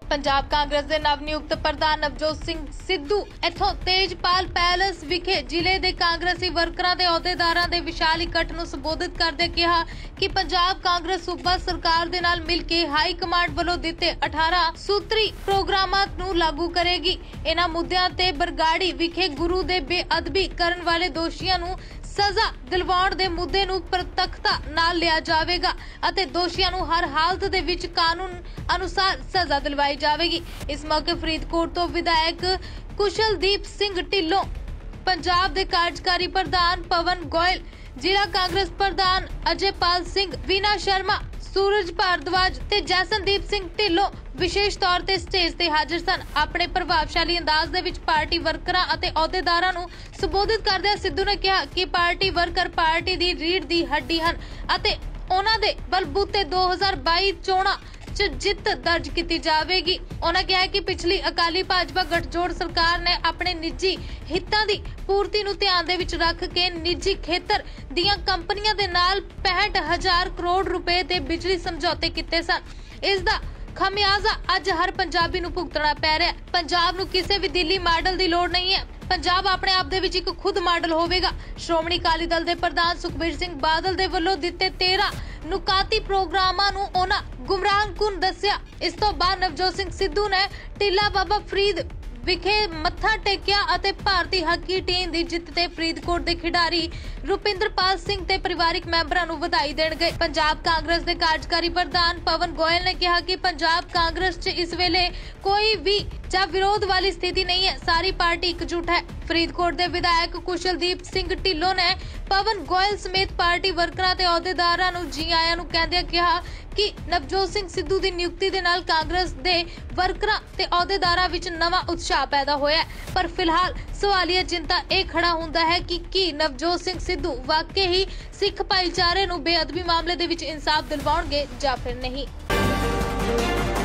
पंजाब कांग्रेस के नवनियुक्त प्रधान नवजोत सिंह सिद्धू इथों तेजपाल पैलेस विखे जिले के कांग्रेसी वर्करां ते अहुदेदारां दे विशाल इकट्ठ नूं संबोधित करदे कहा कि पंजाब कांग्रेस सूबा सरकार दे नाल मिल के हाई कमांड वालों दिते 18 सूत्री प्रोग्रामां नूं लागू करेगी। इन्हां मुद्दिआं ते बरगाड़ी विखे गुरु दे बेअदबी करन वाले दोषियां नूं सजा दिलवाउण दे मुद्दे नूं प्रतखता नाल लिया जावेगा अते दोषियां नूं हर हालत दे विच कानून अनुसार सजा दिलवाई जावेगी। इस मौके फरीदकोट तो विधायक कुशलदीप सिंह ढिल्लों, पंजाब दे कार्यकारी प्रधान पवन गोयल, जिला कांग्रेस प्रधान अजयपाल सिंह, वीना शर्मा, सूरज भारद्वाज ते जैसनदीप सिंह ढिल्लों विशेष तौर ते स्टेज ते हाजिर सन। अपने प्रभावशाली अंदाज दे विच पार्टी वर्करां अते अहुदेदारां नूं संबोधित करदे सिद्धू ने कहा कि पार्टी वर्कर पार्टी दी रीढ़ दी हड्डी हन अते उन्हां दे बलबूते 2022 चोणां जित दर्ज की जाएगी। उन्होंने कहा कि पिछली अकाली भाजपा गठजोड़ सरकार ने अपने निजी हितां दी पूर्ति नूं ध्यान दे विच रख के निजी खेतर दीयां कंपनियां दे नाल 65,000 करोड़ रुपए दे बिजली समझौते कीते सन। इस दा खमियाजा अज हर पंजाबी नूं भुगतना पै रहा है। पंजाब नूं किसी भी दिल्ली मॉडल की लोड़ नहीं है। पंजाब अपने आप दे विच एक खुद मॉडल होवेगा। श्रोमणी अकाली दल दे प्रधान सुखबीर सिंह बादल दे वल्लों दिते 13 नुकाती प्रोग्रामां नूं उन्हां गुमराहकुन दस्सिया। इस तो बाद नवजोत सिंह सिद्धू ने टिल्ला बाबा फरीद विखे मत्था टेकिया अते भारतीय हाकी टीम दी जित ते फरीदकोट दे खिडारी रुपिंदरपाल सिंह ते परिवारिक मैंबरां नूं वधाई देण गए। पंजाब कांग्रेस दे कार्यकारी प्रधान पवन गोयल ने कहा कि पंजाब कांग्रेस च इस वेले कोई भी जा विरोध वाली स्थिति नहीं है, सारी पार्टी एकजुट है। फरीदकोट दे विधायक कुशलदीप सिंह ढिल्लों ने पवन गोयल समेत पार्टी वर्करां ते अहुदेदारां नूं जी आयां नूं कहंदे कहा कि नवजोत सिंह सिद्धू दी नियुक्ति दे नाल कांग्रेस दे वर्करां ते अहुदेदारां विच नवां उत्साह पैदा होया है। पर फिलहाल सवालिया चिंता यह खड़ा हुंदा है कि नवजोत सिंह सिद्धू वाकई ही सिख भाईचारे नूं बेअदबी मामले दे विच इंसाफ दिलवाउणगे जां फिर नहीं।